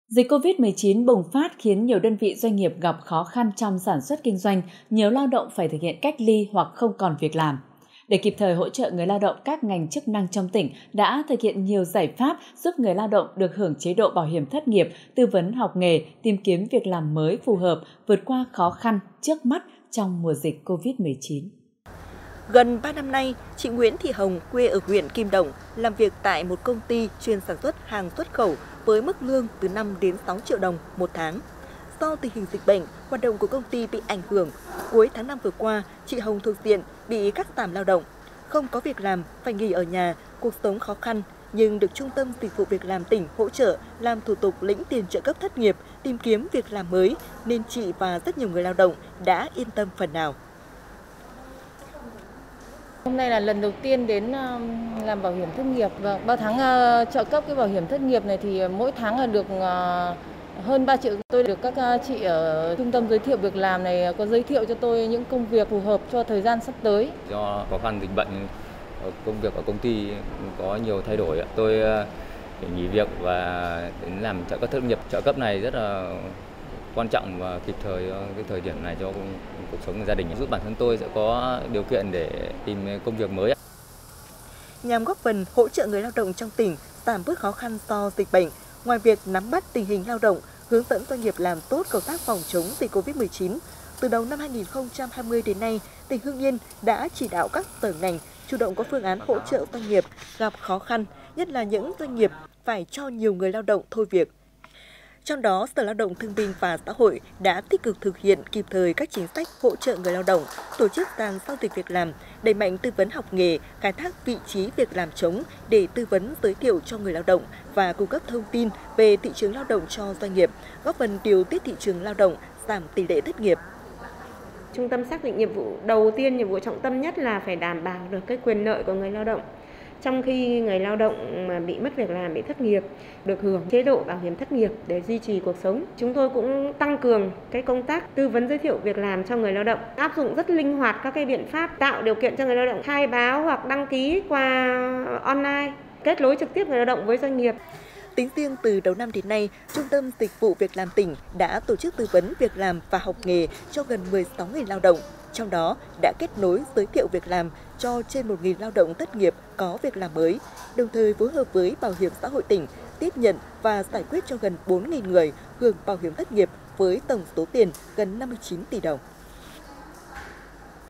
Dịch COVID-19 bùng phát khiến nhiều đơn vị doanh nghiệp gặp khó khăn trong sản xuất kinh doanh, nhiều lao động phải thực hiện cách ly hoặc không còn việc làm. Để kịp thời hỗ trợ người lao động, các ngành chức năng trong tỉnh đã thực hiện nhiều giải pháp giúp người lao động được hưởng chế độ bảo hiểm thất nghiệp, tư vấn học nghề, tìm kiếm việc làm mới phù hợp, vượt qua khó khăn trước mắt trong mùa dịch COVID-19. Gần 3 năm nay, chị Nguyễn Thị Hồng, quê ở huyện Kim Động, làm việc tại một công ty chuyên sản xuất hàng xuất khẩu với mức lương từ 5 đến 6 triệu đồng một tháng. Do tình hình dịch bệnh, hoạt động của công ty bị ảnh hưởng. Cuối tháng 5 vừa qua, chị Hồng thuộc diện bị cắt giảm lao động. Không có việc làm, phải nghỉ ở nhà, cuộc sống khó khăn, nhưng được Trung tâm Dịch vụ Việc làm tỉnh hỗ trợ làm thủ tục lĩnh tiền trợ cấp thất nghiệp, tìm kiếm việc làm mới, nên chị và rất nhiều người lao động đã yên tâm phần nào. Hôm nay là lần đầu tiên đến làm bảo hiểm thất nghiệp và 3 tháng trợ cấp cái bảo hiểm thất nghiệp này thì mỗi tháng là được hơn 3 triệu. Tôi được các chị ở trung tâm giới thiệu việc làm này có giới thiệu cho tôi những công việc phù hợp cho thời gian sắp tới. Do khó khăn dịch bệnh, công việc ở công ty có nhiều thay đổi, tôi phải nghỉ việc và đến làm trợ cấp thất nghiệp. Trợ cấp này rất là quan trọng và kịp thời cái thời điểm này cho cuộc sống của gia đình, giúp bản thân tôi sẽ có điều kiện để tìm công việc mới. Nhằm góp phần hỗ trợ người lao động trong tỉnh giảm bớt khó khăn do dịch bệnh, ngoài việc nắm bắt tình hình lao động, hướng dẫn doanh nghiệp làm tốt công tác phòng chống dịch Covid-19, từ đầu năm 2020 đến nay, tỉnh Hưng Yên đã chỉ đạo các sở ngành chủ động có phương án hỗ trợ doanh nghiệp gặp khó khăn, nhất là những doanh nghiệp phải cho nhiều người lao động thôi việc. Trong đó, Sở Lao động Thương binh và Xã hội đã tích cực thực hiện kịp thời các chính sách hỗ trợ người lao động, tổ chức sàn giao dịch việc làm, đẩy mạnh tư vấn học nghề, khai thác vị trí việc làm trống để tư vấn giới thiệu cho người lao động và cung cấp thông tin về thị trường lao động cho doanh nghiệp, góp phần điều tiết thị trường lao động, giảm tỷ lệ thất nghiệp. Trung tâm xác định nhiệm vụ đầu tiên, nhiệm vụ trọng tâm nhất là phải đảm bảo được cái quyền lợi của người lao động. Trong khi người lao động mà bị mất việc làm, bị thất nghiệp, được hưởng chế độ bảo hiểm thất nghiệp để duy trì cuộc sống. Chúng tôi cũng tăng cường cái công tác tư vấn giới thiệu việc làm cho người lao động, áp dụng rất linh hoạt các cái biện pháp tạo điều kiện cho người lao động khai báo hoặc đăng ký qua online, kết nối trực tiếp người lao động với doanh nghiệp. Tính riêng từ đầu năm đến nay, Trung tâm Dịch vụ Việc làm tỉnh đã tổ chức tư vấn việc làm và học nghề cho gần 16.000 lao động. Trong đó đã kết nối giới thiệu việc làm cho trên 1.000 lao động thất nghiệp có việc làm mới, đồng thời phối hợp với Bảo hiểm xã hội tỉnh tiếp nhận và giải quyết cho gần 4.000 người hưởng bảo hiểm thất nghiệp với tổng số tiền gần 59 tỷ đồng.